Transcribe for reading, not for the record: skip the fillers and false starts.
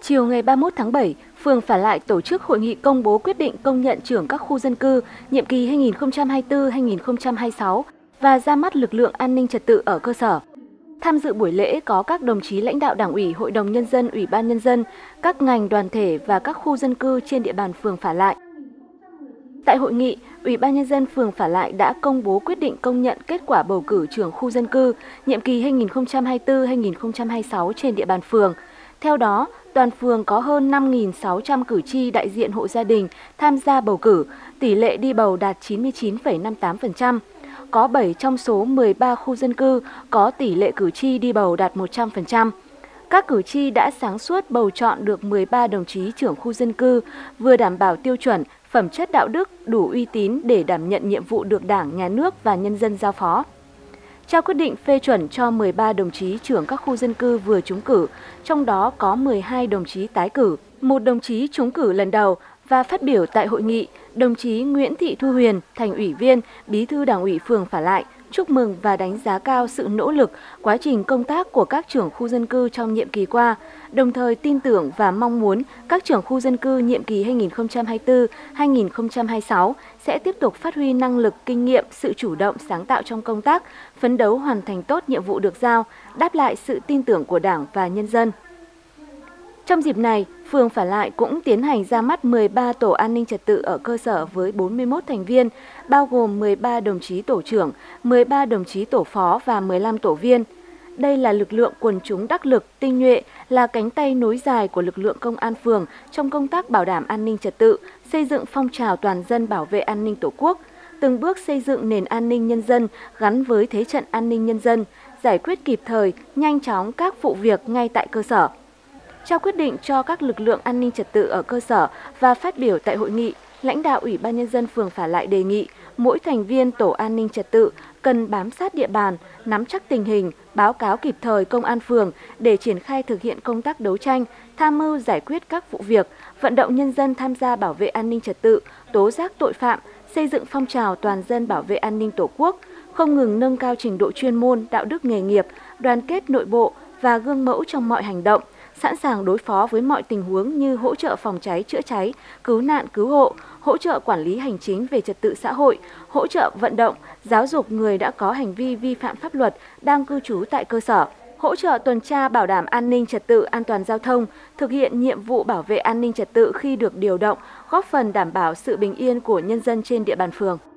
Chiều ngày 31 tháng 7, phường Phả Lại tổ chức hội nghị công bố quyết định công nhận trưởng các khu dân cư nhiệm kỳ 2024-2026 và ra mắt lực lượng an ninh trật tự ở cơ sở. Tham dự buổi lễ có các đồng chí lãnh đạo Đảng ủy, Hội đồng Nhân dân, Ủy ban Nhân dân, các ngành đoàn thể và các khu dân cư trên địa bàn phường Phả Lại. Tại hội nghị, Ủy ban Nhân dân phường Phả Lại đã công bố quyết định công nhận kết quả bầu cử trưởng khu dân cư nhiệm kỳ 2024-2026 trên địa bàn phường. Theo đó, toàn phường có hơn 5.600 cử tri đại diện hộ gia đình tham gia bầu cử, tỷ lệ đi bầu đạt 99,58%. Có 7 trong số 13 khu dân cư có tỷ lệ cử tri đi bầu đạt 100%. Các cử tri đã sáng suốt bầu chọn được 13 đồng chí trưởng khu dân cư, vừa đảm bảo tiêu chuẩn, phẩm chất đạo đức, đủ uy tín để đảm nhận nhiệm vụ được Đảng, Nhà nước và nhân dân giao phó. Trao quyết định phê chuẩn cho 13 đồng chí trưởng các khu dân cư vừa trúng cử, trong đó có 12 đồng chí tái cử, 1 đồng chí trúng cử lần đầu. Và phát biểu tại hội nghị, đồng chí Nguyễn Thị Thu Huyền, Thành ủy viên, Bí thư Đảng ủy phường Phả Lại, chúc mừng và đánh giá cao sự nỗ lực, quá trình công tác của các trưởng khu dân cư trong nhiệm kỳ qua, đồng thời tin tưởng và mong muốn các trưởng khu dân cư nhiệm kỳ 2024-2026 sẽ tiếp tục phát huy năng lực, kinh nghiệm, sự chủ động, sáng tạo trong công tác, phấn đấu hoàn thành tốt nhiệm vụ được giao, đáp lại sự tin tưởng của Đảng và nhân dân. Trong dịp này, phường Phả Lại cũng tiến hành ra mắt 13 tổ an ninh trật tự ở cơ sở với 41 thành viên, bao gồm 13 đồng chí tổ trưởng, 13 đồng chí tổ phó và 15 tổ viên. Đây là lực lượng quần chúng đắc lực, tinh nhuệ, là cánh tay nối dài của lực lượng công an phường trong công tác bảo đảm an ninh trật tự, xây dựng phong trào toàn dân bảo vệ an ninh Tổ quốc, từng bước xây dựng nền an ninh nhân dân gắn với thế trận an ninh nhân dân, giải quyết kịp thời, nhanh chóng các vụ việc ngay tại cơ sở. Trao quyết định cho các lực lượng an ninh trật tự ở cơ sở và phát biểu tại hội nghị, lãnh đạo Ủy ban Nhân dân phường Phả Lại đề nghị mỗi thành viên tổ an ninh trật tự cần bám sát địa bàn, nắm chắc tình hình, báo cáo kịp thời công an phường để triển khai thực hiện công tác đấu tranh, tham mưu giải quyết các vụ việc, vận động nhân dân tham gia bảo vệ an ninh trật tự, tố giác tội phạm, xây dựng phong trào toàn dân bảo vệ an ninh Tổ quốc, không ngừng nâng cao trình độ chuyên môn, đạo đức nghề nghiệp, đoàn kết nội bộ và gương mẫu trong mọi hành động, sẵn sàng đối phó với mọi tình huống như hỗ trợ phòng cháy chữa cháy, cứu nạn cứu hộ, hỗ trợ quản lý hành chính về trật tự xã hội, hỗ trợ vận động, giáo dục người đã có hành vi vi phạm pháp luật đang cư trú tại cơ sở, hỗ trợ tuần tra bảo đảm an ninh trật tự, an toàn giao thông, thực hiện nhiệm vụ bảo vệ an ninh trật tự khi được điều động, góp phần đảm bảo sự bình yên của nhân dân trên địa bàn phường.